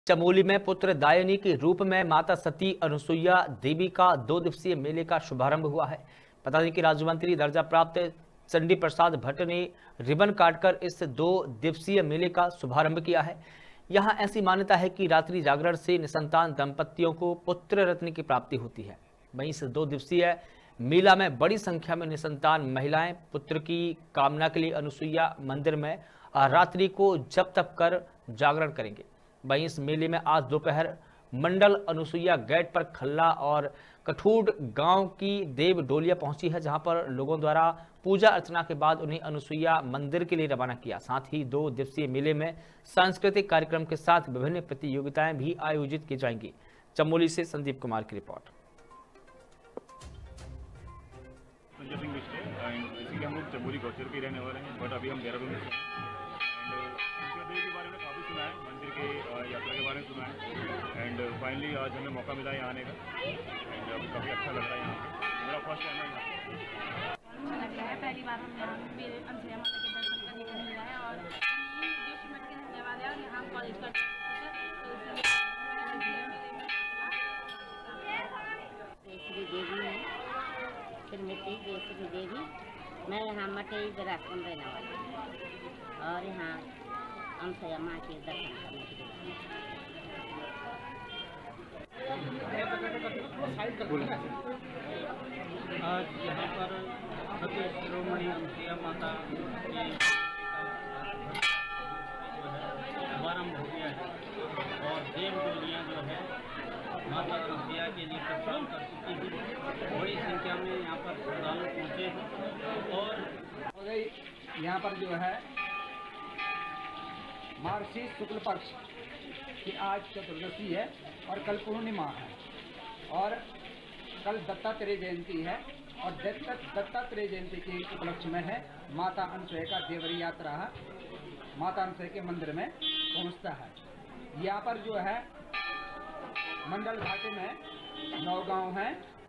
चमोली में पुत्रदायिनी के रूप में माता सती अनुसुईया देवी का 2 दिवसीय मेले का शुभारंभ हुआ है। बता दें कि राज्य मंत्री दर्जा प्राप्त चंडी प्रसाद भट्ट ने रिबन काटकर इस 2 दिवसीय मेले का शुभारंभ किया है। यहाँ ऐसी मान्यता है कि रात्रि जागरण से निसंतान दंपतियों को पुत्र रत्न की प्राप्ति होती है। वहीं इस 2 दिवसीय मेला में बड़ी संख्या में निसंतान महिलाएं पुत्र की कामना के लिए अनुसुईया मंदिर में रात्रि को जप तप कर जागरण करेंगे। वहीं इस मेले में आज दोपहर मंडल अनुसुईया गेट पर खल्ला और कठूड गांव की देव डोलिया पहुंची है, जहां पर लोगों द्वारा पूजा अर्चना के बाद उन्हें अनुसुईया मंदिर के लिए रवाना किया। साथ ही 2 दिवसीय मेले में सांस्कृतिक कार्यक्रम के साथ विभिन्न प्रतियोगिताएं भी आयोजित की जाएंगी। चमोली से संदीप कुमार की रिपोर्ट। हम लोग चमोली गौचर के रहने वाले हैं, बट अभी हम देहरादून में के बारे में काफ़ी सुना है, मंदिर के यात्रा के बारे में सुना है एंड फाइनली आज हमें मौका मिला है यहाँ आने का एंड काफ़ी अच्छा लग रहा है। यहाँ मेरा फर्स्ट टाइम है यहाँ। अच्छा लग रहा है, पहली बार हम यहाँ अनुसुईया माता के दर्शन करने को मिला है और जो श्रीमठ के रहने वाले हैं और यहाँ कॉलेज का श्री देवी है, श्रीमती जयश्री देवी। मैं यहाँ मटई विरासपुर रहने वाली हूँ और यहाँ अनुसुईया माँ के दर्शन करने के लिए। आज यहाँ पर सती शिरोमणि अनुसुईया माता की शुभारम्भ हो गया है और देव डोलियाँ जो है माता अनुसुईया के लिए प्रस्थान कर चुकी है। बड़ी संख्या में यहाँ पर श्रद्धालु पहुँचे हैं और यहाँ पर जो है मार्गशीर्ष शुक्ल पक्ष की आज चतुर्दशी है और कल पूर्णिमा है और कल दत्तात्रेय जयंती है और दत्तात्रेय जयंती के उपलक्ष्य में है माता अनुसुईया का देवरी यात्रा माता अनुसुईया के मंदिर में पहुंचता है। यहाँ पर जो है मंडल घाटी में 9 गांव हैं